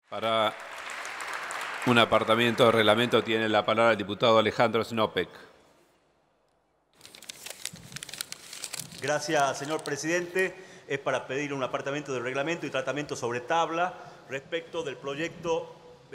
Para un apartamiento de reglamento tiene la palabra el diputado Alejandro Snopek. Gracias, señor presidente. Es para pedir un apartamiento de reglamento y tratamiento sobre tabla respecto del proyecto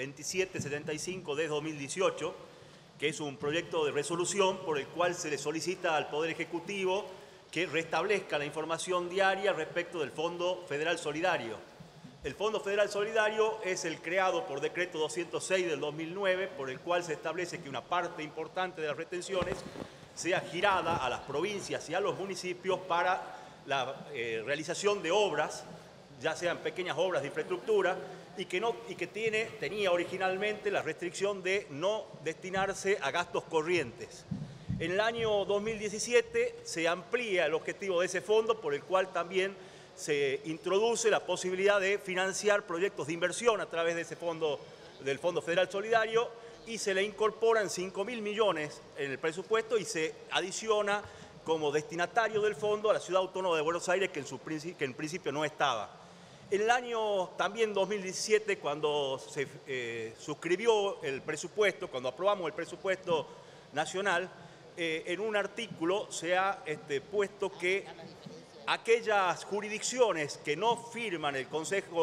2775 de 2018, que es un proyecto de resolución por el cual se le solicita al Poder Ejecutivo que restablezca la información diaria respecto del Fondo Federal Solidario. El Fondo Federal Solidario es el creado por decreto 206 del 2009, por el cual se establece que una parte importante de las retenciones sea girada a las provincias y a los municipios para la realización de obras, ya sean pequeñas obras de infraestructura, y que tenía originalmente la restricción de no destinarse a gastos corrientes. En el año 2017 se amplía el objetivo de ese fondo, por el cual también se introduce la posibilidad de financiar proyectos de inversión a través de ese fondo, del Fondo Federal Solidario, y se le incorporan 5.000 millones en el presupuesto y se adiciona como destinatario del fondo a la Ciudad Autónoma de Buenos Aires, que en principio no estaba. En el año también 2017, cuando se suscribió el presupuesto, cuando aprobamos el presupuesto nacional, en un artículo se ha puesto que aquellas jurisdicciones que no firman el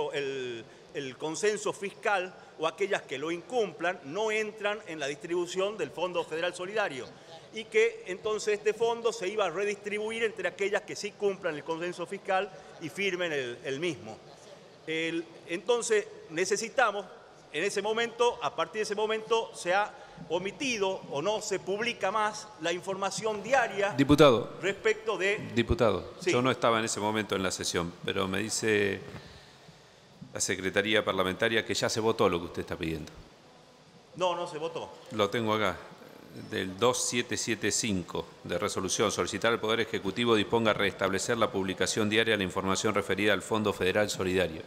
consenso fiscal o aquellas que lo incumplan no entran en la distribución del Fondo Federal Solidario, y que entonces este fondo se iba a redistribuir entre aquellas que sí cumplan el consenso fiscal y firmen el mismo. Entonces necesitamos, en ese momento, a partir de ese momento se ha omitido o no se publica más la información diaria. Diputado. Respecto de... Diputado, sí. Yo no estaba en ese momento en la sesión, pero me dice la Secretaría Parlamentaria que ya se votó lo que usted está pidiendo. No, no se votó. Lo tengo acá, del 2775 de resolución. Solicitar al Poder Ejecutivo disponga a restablecer la publicación diaria de la información referida al Fondo Federal Solidario.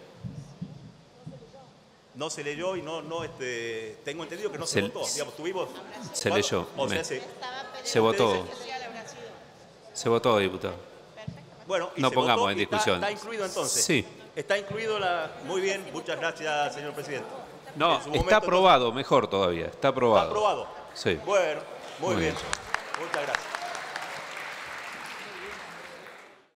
No se leyó y tengo entendido que no se votó. Digamos, tuvimos... Se leyó. O sea, se votó. Se votó, diputado. Bueno, y no se pongamos votó, en discusión. ¿Está incluido entonces? Sí. Está incluido la... Muy bien, muchas gracias, señor presidente. No, está aprobado, entonces... mejor todavía. Está aprobado. ¿Está aprobado? Sí. Bueno, muy bien. Muchas gracias.